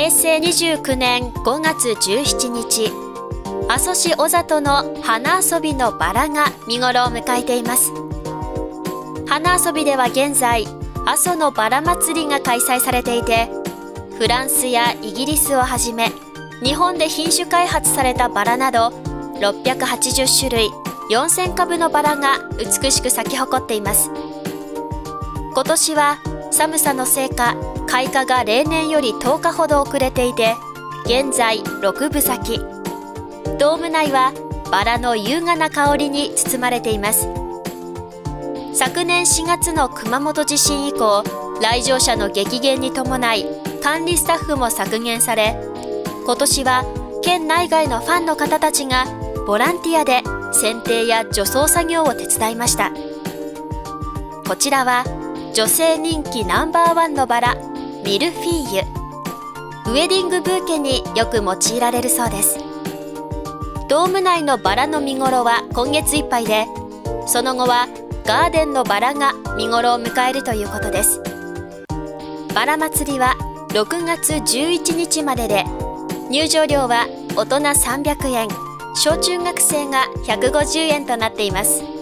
平成29年5月17日、阿蘇市小里の花遊びのバラが見頃を迎えています。花遊びでは現在、阿蘇のバラ祭りが開催されていて、フランスやイギリスをはじめ、日本で品種開発されたバラなど、680種類、4000株のバラが美しく咲き誇っています。今年は寒さのせいか、開花が例年より10日ほど遅れていて、現在6分咲き。ドーム内はバラの優雅な香りに包まれています。昨年4月の熊本地震以降、来場者の激減に伴い、管理スタッフも削減され、今年は県内外のファンの方たちがボランティアで剪定や除草作業を手伝いました。こちらは女性人気ナンバーワンのバラ、ミルフィーユ。ウェディングブーケによく用いられるそうです。ドーム内のバラの見頃は今月いっぱいで、その後はガーデンのバラが見頃を迎えるということです。バラ祭りは6月11日までで、入場料は大人300円、小中学生が150円となっています。